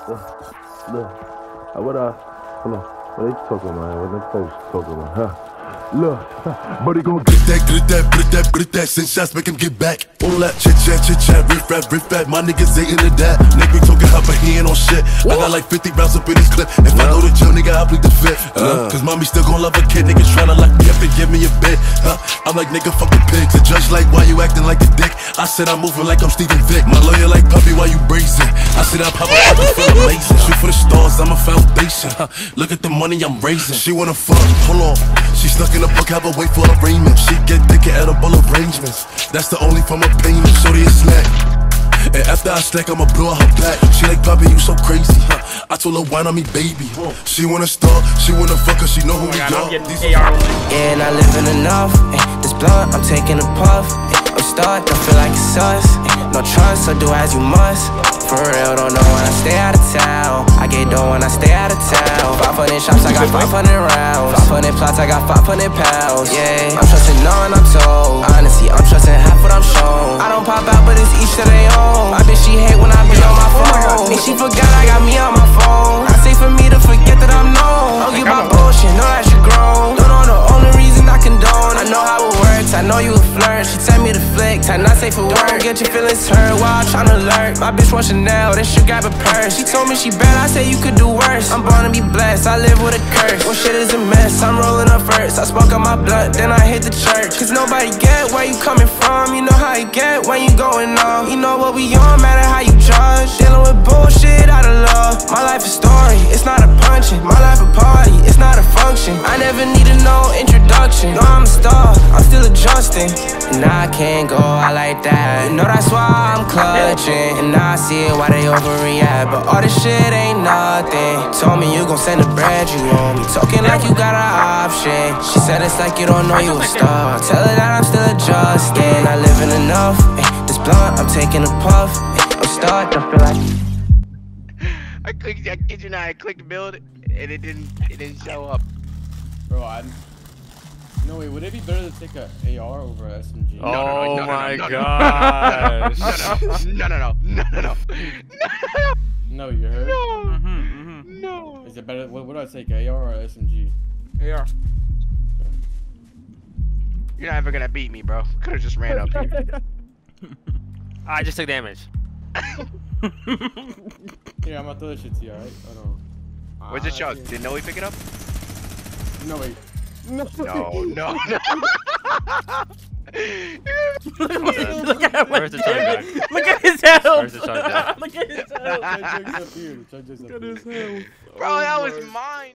Look. Hold on. What they talking about? What them folks talking about? Huh? Look, but he gon' get that, send shots, make him get back. All that chit chat, riff rap, my niggas ain't into that. Nigga be talking hot, but he ain't on shit. I got like 50 rounds up in his clip. If I know the jail, nigga, I plead the fifth. Cause mommy still gon' love a kid, niggas tryna lock me up and give me a bit. I'm like, nigga, fuck the pigs. The judge like, why you acting like a dick? I said I'm moving like I'm Steven Vick. My lawyer like, puppy, why you brazen? I said I'm poppin' up, you feel amazing. Shoot for the stars, I'm a foundation. Look at the money I'm raising. She wanna fuck, hold on. She stuck in a book, have a wait for arraignment. She get thick at edible arrangements. That's the only form of payment. Shorty is slack. And after I slack, I'ma blow out her back. She like, Poppy, you so crazy. I told her, wine on me, baby. She wanna start, she wanna fuck her, she know who we are. Yeah, and I live in enough. This blunt, I'm taking a puff. I'm stuck, don't feel like it's sus. No trust, so do as you must. For real, don't know when I stay out of town. I get dough when I stay out of town. 500 shots, I got 500 rounds. 500 plots, I got 500 pounds. Yeah, I'm trusting none, I'm told. Honestly, I'm trusting half what I'm shown. I don't pop out, but it's each to their own. My bitch, she hate when I be on my phone. And she forgot I got me on my phone. I say for me to forget that I'm known. Don't get my bullshit, know that you grown. Don't know the only reason I condone. I know how it works, I know you a flirt. She tell me to flick, time not safe for work. Don't get your feelings hurt while I'm tryna alert. My bitch wants Chanel, then she grab a purse. She told me she bad, I say you could do worse. I'm born to be blessed, I live with a curse. When shit is a mess, I'm rolling up first. I smoke on my blunt, then I hit the church. Cause nobody get where you coming from. You know how you get when you going on. You know what we on, matter how you judge. Dealing with bullshit out of love. My life a story, it's not a punching. My life a party, it's not a function. I never needed no introduction. No, I'm a star, I'm still adjusting. And I can't go out like that. You know that's why I'm clutching. And I see it why they overreact, but all this shit ain't nothing. Told me you gon' send the bread, you owe me. Talking like you got an option. She said it's like you don't know you a star. Tell her that I'm still adjusting. I live in enough. This blunt, I'm taking a puff. I'm stuck, don't feel like I kid you not, I clicked build and it didn't show up. Bro, no wait, would it be better to take a AR over a SMG? Oh my gosh. No. No, you heard? No. No. Is it better? What do I take, AR or SMG? AR. You're not ever gonna beat me, bro. Could've just ran up here. I just took damage. Here, I'm gonna throw this shit to you, alright? Hold on. Where's the shot? Did Noe pick it up? No, wait. No. No. Look at him. Where's the charge? Look at his health. Where's the charge? Look at his health. Check this up here. Bro, that was mine.